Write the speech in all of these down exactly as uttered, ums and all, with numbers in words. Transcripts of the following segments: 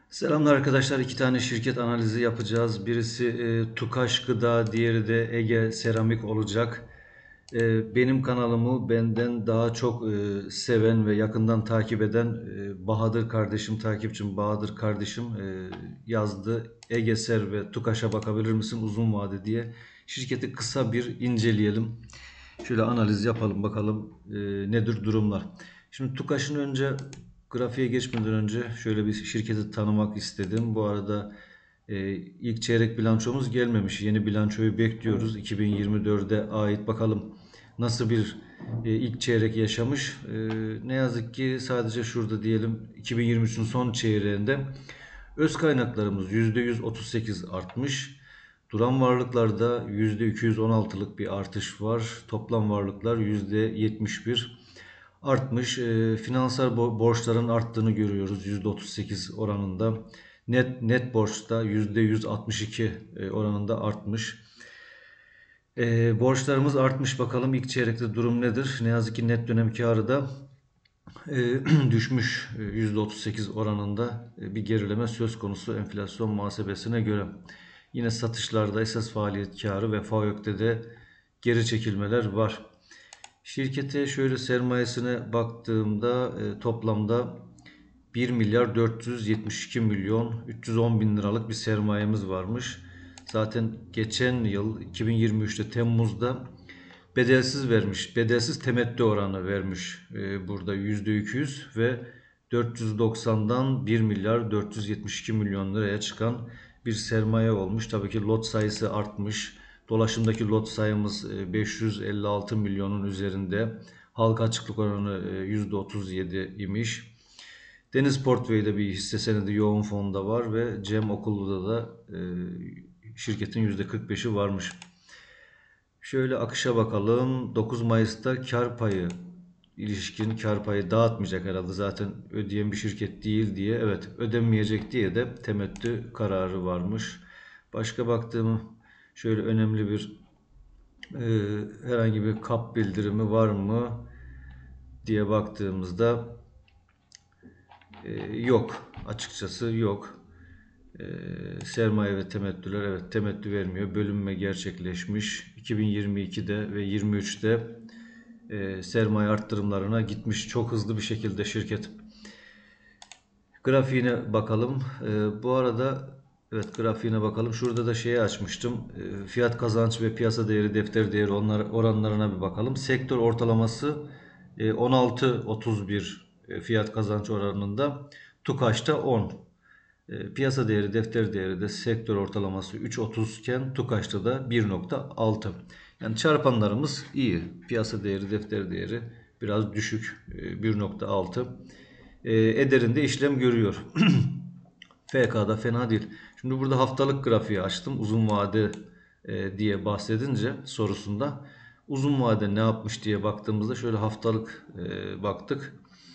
Selamlar arkadaşlar. İki tane şirket analizi yapacağız. Birisi e, Tukaş Gıda, diğeri de Ege Seramik olacak. E, benim kanalımı benden daha çok e, seven ve yakından takip eden e, Bahadır kardeşim, takipçim Bahadır kardeşim e, yazdı. Ege Ser ve Tukaş'a bakabilir misin uzun vade diye. Şirketi kısa bir inceleyelim. Şöyle analiz yapalım bakalım e, nedir durumlar. Şimdi Tukaş'ın önce grafiğe geçmeden önce şöyle bir şirketi tanımak istedim. Bu arada e, ilk çeyrek bilançomuz gelmemiş. Yeni bilançoyu bekliyoruz. iki bin yirmi dörde ait bakalım nasıl bir e, ilk çeyrek yaşamış. E, ne yazık ki sadece şurada diyelim iki bin yirmi üçün son çeyreğinde öz kaynaklarımız yüzde yüz otuz sekiz artmış. Duran varlıklarda yüzde iki yüz on altılık bir artış var. Toplam varlıklar yüzde yetmiş bir artmış. E, finansal borçların arttığını görüyoruz yüzde otuz sekiz oranında. Net net borçta yüzde yüz altmış iki e, oranında artmış. E, borçlarımız artmış. Bakalım ilk çeyrekte durum nedir? Ne yazık ki net dönem karı da e, düşmüş e, yüzde otuz sekiz oranında e, bir gerileme söz konusu enflasyon muhasebesine göre. Yine satışlarda esas faaliyet karı ve FAVÖK'te de geri çekilmeler var. Şirkete şöyle sermayesine baktığımda e, toplamda bir milyar dört yüz yetmiş iki milyon üç yüz on bin liralık bir sermayemiz varmış. Zaten geçen yıl iki bin yirmi üçte Temmuz'da bedelsiz vermiş. Bedelsiz temettü oranı vermiş. E, burada yüzde iki yüz ve dört yüz doksandan bir milyar dört yüz yetmiş iki milyon liraya çıkan bir sermaye olmuş. Tabii ki lot sayısı artmış. Dolaşımdaki lot sayımız e, beş yüz elli altı milyonun üzerinde. Halka açıklık oranı e, yüzde otuz yedi imiş. Deniz Portföy'de bir hisse senedi yoğun fonda var ve Cem Okulu'da da e, şirketin yüzde kırk beşi varmış. Şöyle akışa bakalım. dokuz Mayıs'ta kar payı ilişkin kar payı dağıtmayacak herhalde. Zaten ödeyen bir şirket değil diye. Evet, ödenmeyecek diye de temettü kararı varmış. Başka baktığım şöyle önemli bir e, herhangi bir kap bildirimi var mı diye baktığımızda e, yok. Açıkçası yok. E, sermaye ve temettüler, evet, temettü vermiyor. Bölünme gerçekleşmiş. iki bin yirmi ikide ve yirmi üçte e, sermaye arttırımlarına gitmiş çok hızlı bir şekilde şirket. Grafiğine bakalım. E, bu arada evet, grafiğine bakalım. Şurada da şeyi açmıştım. E, fiyat kazanç ve piyasa değeri, defter değeri onlar oranlarına bir bakalım. Sektör ortalaması e, on altı otuz bir e, fiyat kazanç oranında. TUKAŞ'ta on. E, piyasa değeri, defter değeri de sektör ortalaması üç otuz iken TUKAŞ'ta da bir nokta altı. Yani çarpanlarımız iyi. Piyasa değeri, defter değeri biraz düşük, e, bir nokta altı. E, Eder'in de işlem görüyor. F K'da fena değil. Şimdi burada haftalık grafiği açtım. Uzun vade e, diye bahsedince sorusunda uzun vade ne yapmış diye baktığımızda şöyle haftalık e, baktık.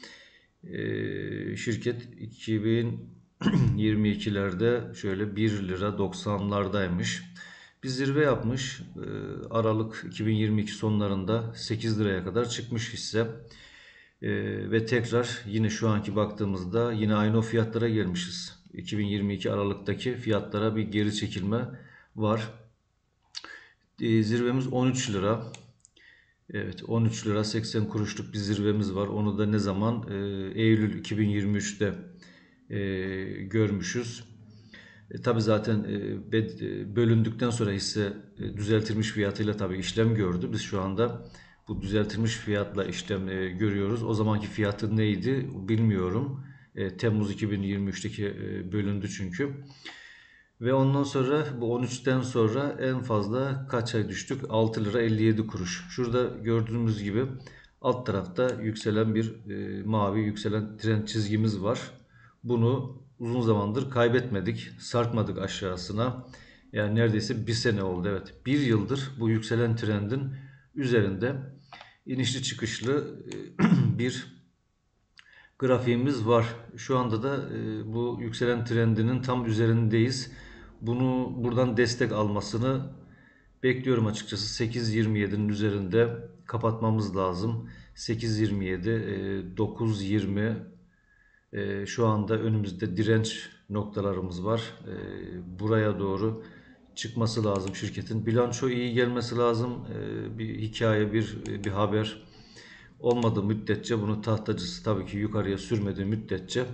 E, şirket iki bin yirmi ikilerde şöyle bir lira doksanlardaymış. Bir zirve yapmış. E, Aralık iki bin yirmi iki sonlarında sekiz liraya kadar çıkmış hisse. E, ve tekrar yine şu anki baktığımızda yine aynı o fiyatlara gelmişiz. iki bin yirmi iki Aralık'taki fiyatlara bir geri çekilme var. E, zirvemiz on üç lira. Evet, on üç lira seksen kuruşluk bir zirvemiz var. Onu da ne zaman? E, Eylül iki bin yirmi üçte e, görmüşüz. E, tabii zaten e, e, bölündükten sonra hisse e, düzeltilmiş fiyatıyla tabii işlem gördü. Biz şu anda bu düzeltilmiş fiyatla işlem e, görüyoruz. O zamanki fiyatı neydi bilmiyorum. E, Temmuz iki bin yirmi üçteki e, bölündü çünkü. Ve ondan sonra bu on üçten sonra en fazla kaç ay düştük? altı lira elli yedi kuruş. Şurada gördüğümüz gibi alt tarafta yükselen bir e, mavi yükselen trend çizgimiz var. Bunu uzun zamandır kaybetmedik. Sarkmadık aşağısına. Yani neredeyse bir sene oldu. Evet, bir yıldır bu yükselen trendin üzerinde inişli çıkışlı e, bir grafiğimiz var. Şu anda da e, bu yükselen trendinin tam üzerindeyiz. Bunu buradan destek almasını bekliyorum açıkçası. sekiz yirmi yedinin üzerinde kapatmamız lazım. sekiz yirmi yedi, e, dokuz yirmi E, şu anda önümüzde direnç noktalarımız var. E, buraya doğru çıkması lazım şirketin. Bilanço iyi gelmesi lazım. E, bir hikaye, bir bir haber olmadığı müddetçe, bunu tahtacısı tabii ki yukarıya sürmediği müddetçe,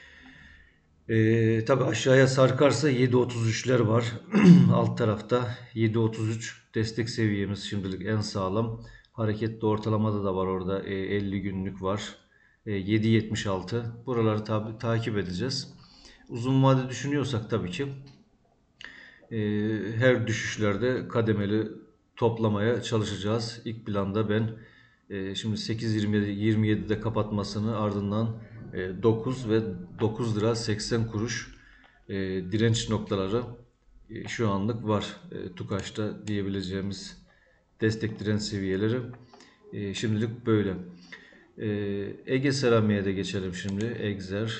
e, tabii aşağıya sarkarsa yedi otuz üçler var. Alt tarafta yedi otuz üç destek seviyemiz şimdilik en sağlam. Hareketli ortalamada da var orada, e, elli günlük var. E, yedi yetmiş altı. Buraları tabi takip edeceğiz. Uzun vade düşünüyorsak tabii ki e, her düşüşlerde kademeli toplamaya çalışacağız. İlk planda ben e, şimdi sekiz yirmi yedi yirmi yedide kapatmasını, ardından e, dokuz ve dokuz lira seksen kuruş e, direnç noktaları e, şu anlık var. E, Tukaş'ta diyebileceğimiz destek direnç seviyeleri e, şimdilik böyle. E, Ege Seramik'e de geçelim şimdi. Egzer.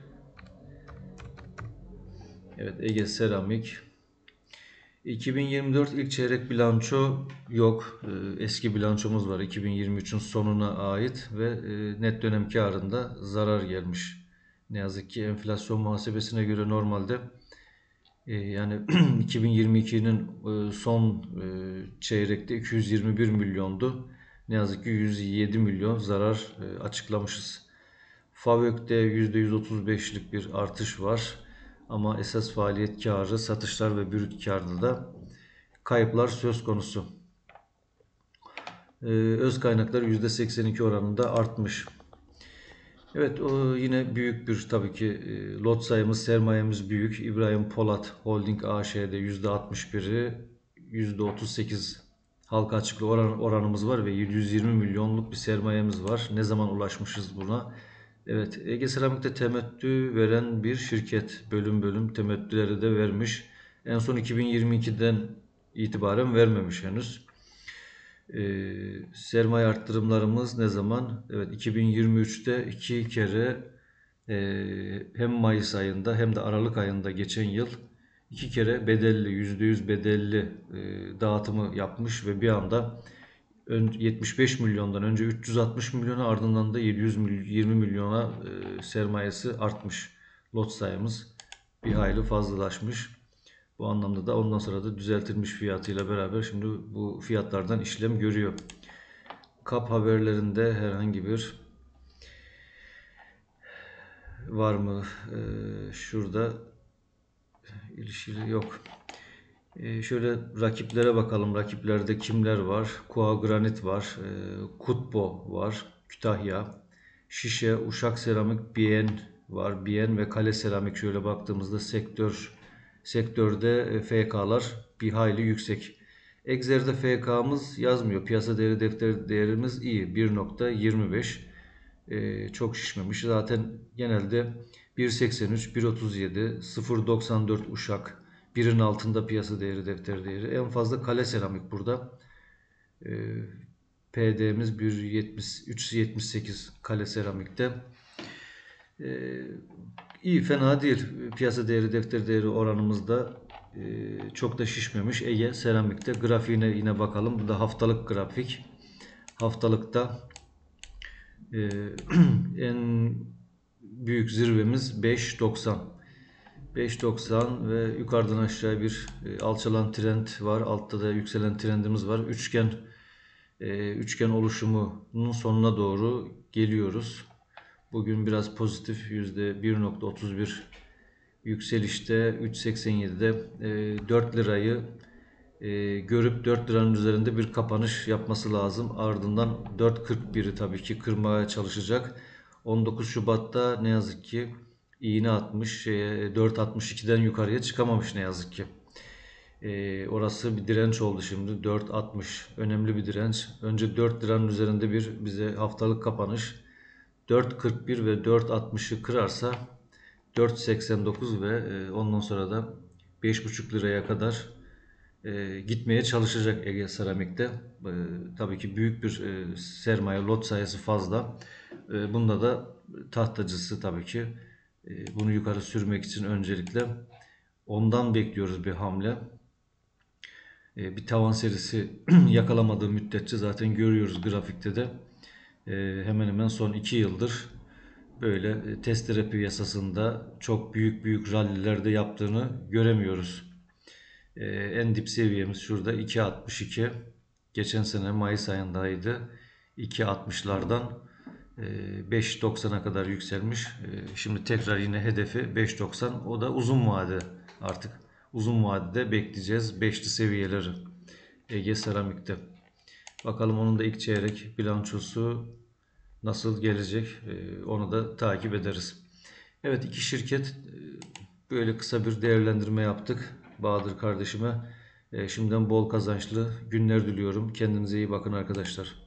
Evet, Ege Seramik. iki bin yirmi dört ilk çeyrek bilanço yok. Ee, Eski bilançomuz var iki bin yirmi üçün sonuna ait ve e, net dönem karında zarar gelmiş. Ne yazık ki enflasyon muhasebesine göre normalde e, yani iki bin yirmi ikinin e, son e, çeyrekte iki yüz yirmi bir milyondu. Ne yazık ki yüz yedi milyon zarar e, açıklamışız. FAVÖK'te yüzde yüz otuz beşlik bir artış var. Ama esas faaliyet karı, satışlar ve brüt karda da kayıplar söz konusu. Ee, öz kaynaklar yüzde seksen iki oranında artmış. Evet, o yine büyük bir tabii ki e, lot sayımız, sermayemiz büyük. İbrahim Polat Holding A Ş'de yüzde altmış biri, yüzde otuz sekiz halka açıklığı oran, oranımız var ve yedi yüz yirmi milyonluk bir sermayemiz var. Ne zaman ulaşmışız buna? Evet, Ege Seramik'te temettü veren bir şirket. Bölüm bölüm temettüleri de vermiş. En son iki bin yirmi ikiden itibaren vermemiş henüz. Ee, sermaye arttırımlarımız ne zaman? Evet, iki bin yirmi üçte iki kere e, hem Mayıs ayında hem de Aralık ayında geçen yıl iki kere bedelli, yüzde yüz bedelli e, dağıtımı yapmış ve bir anda yetmiş beş milyondan önce üç yüz altmış milyona, ardından da yedi yüz yirmi milyona e, sermayesi artmış. Lot sayımız bir hayli fazlalaşmış. Bu anlamda da ondan sonra da düzeltilmiş fiyatıyla beraber şimdi bu fiyatlardan işlem görüyor. Kap haberlerinde herhangi bir var mı? Ee, şurada ilişkili yok. Ee, şöyle rakiplere bakalım. Rakiplerde kimler var? Koa Granit var. E, Kutbo var. Kütahya. Şişe, Uşak Seramik, Biyen var. Biyen ve Kale Seramik, şöyle baktığımızda sektör sektörde F K'lar bir hayli yüksek. Exer'de F K'mız yazmıyor. Piyasa değeri defter değerimiz iyi. bir nokta yirmi beş. Ee, çok şişmemiş. Zaten genelde bir seksen üç, bir otuz yedi, sıfır nokta doksan dört Uşak, birin altında piyasa değeri defter değeri. En fazla Kale Seramik burada. Ee, P D'miz bir nokta yetmiş üç yetmiş sekiz Kale Seramik'te. Ee, iyi, fena değil. Piyasa değeri defter değeri oranımızda e, çok da şişmemiş. Ege Seramik'te grafiğine yine bakalım. Bu da haftalık grafik. Haftalıkta e, en büyük zirvemiz beş doksan. beş doksan ve yukarıdan aşağı bir e, alçalan trend var. Altta da yükselen trendimiz var. Üçgen e, üçgen oluşumunun sonuna doğru geliyoruz. Bugün biraz pozitif, yüzde bir nokta otuz bir yükselişte, üç seksen yedide e, dört lirayı e, görüp dört liranın üzerinde bir kapanış yapması lazım. Ardından dört kırk biri tabii ki kırmaya çalışacak. on dokuz Şubat'ta ne yazık ki iğne atmış, şeye, dört altmış ikiden yukarıya çıkamamış ne yazık ki. E, orası bir direnç oldu şimdi. dört altmış önemli bir direnç. Önce dört liranın üzerinde bir bize haftalık kapanış. dört kırk bir ve dört altmışı kırarsa dört seksen dokuz ve e, ondan sonra da beş buçuk liraya kadar e, gitmeye çalışacak Ege Seramik'te. E, tabii ki büyük bir e, sermaye, lot sayısı fazla. E, bunda da tahtacısı tabii ki e, bunu yukarı sürmek için öncelikle ondan bekliyoruz bir hamle. E, bir tavan serisi yakalamadığı müddetçe zaten görüyoruz grafikte de e, hemen hemen son iki yıldır böyle e, testere piyasasında çok büyük büyük rallilerde yaptığını göremiyoruz. E, en dip seviyemiz şurada iki altmış iki. Geçen sene Mayıs ayındaydı. iki altmışlardan e, beş doksana kadar yükselmiş. E, şimdi tekrar yine hedefi beş doksan. O da uzun vade artık. Uzun vadede bekleyeceğiz beşli seviyeleri Ege Seramik'te. Bakalım onun da ilk çeyrek bilançosu nasıl gelecek, e, onu da takip ederiz. Evet, iki şirket e, böyle kısa bir değerlendirme yaptık Bahadır kardeşime. E, Şimdiden bol kazançlı günler diliyorum. Kendinize iyi bakın arkadaşlar.